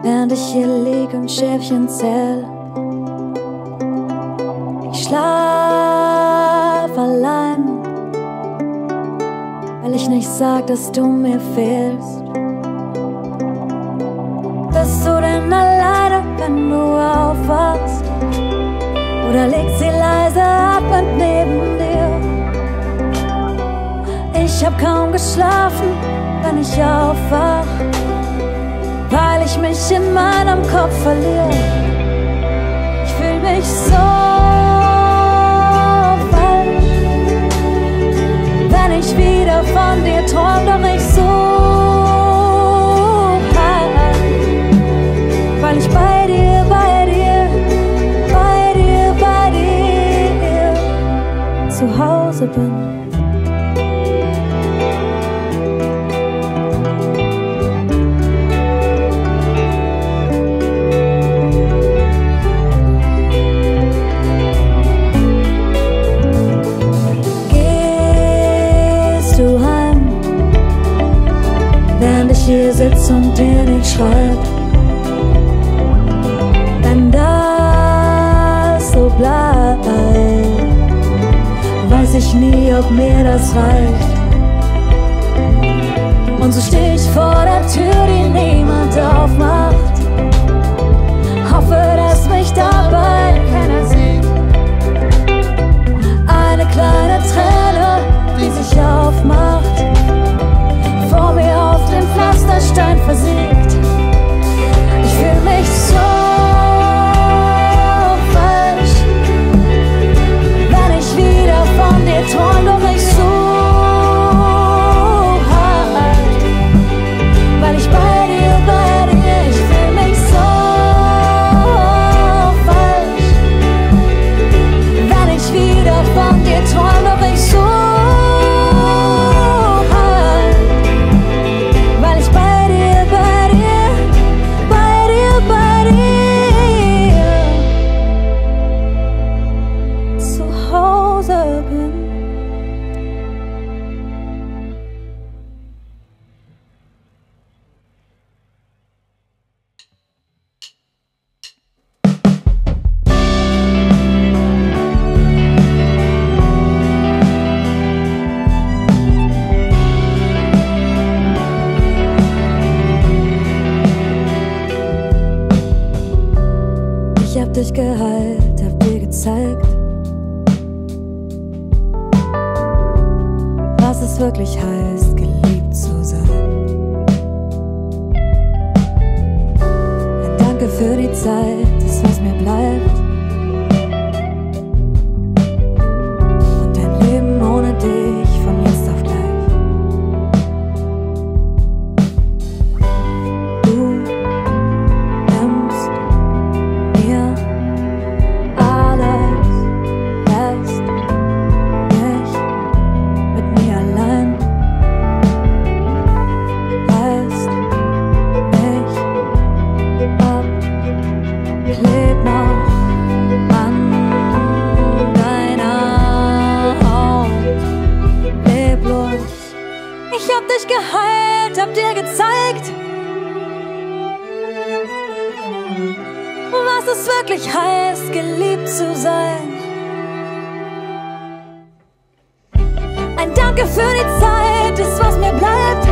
während ich hier lieg und Schäfchen zähl. Ich schlaf allein, weil ich nicht sag, dass du mir fehlst. Bist du denn alleine, wenn du aufwachst? Oder liegt sie leise atmend neben dir? Ich hab kaum geschlafen, wenn ich aufwach, weil ich mich in meinem Kopf verliere. Ich fühl mich so falsch, wenn ich wieder von dir träum, doch ich so hart, weil ich bei dir, bei dir, bei dir, bei dir zu Hause bin. Hier sitzt und dir nicht schreibt. Wenn das so bleibt, weiß ich nie, ob mir das reicht. Und so steh ich vor der Tür, die niemand aufmacht. Hoffe, dass mich dabei keiner sieht. Eine kleine Träne, die sich aufmacht, vor mir auf dem Pflasterstein versiegt. Ich fühl mich so falsch, wenn ich wieder von dir träum, doch ich so hart, weil ich bei dir, ich fühl mich so falsch, wenn ich wieder von dir träum, doch ich so. Dich geheilt, hab dir gezeigt, was es wirklich heißt, geliebt zu sein. Ein Danke für die Zeit, das was mir bleibt, und ein Leben ohne dich von jetzt auf gleich. Hab dir gezeigt, was es wirklich heißt, geliebt zu sein. Ein Danke für die Zeit, ist was mir bleibt,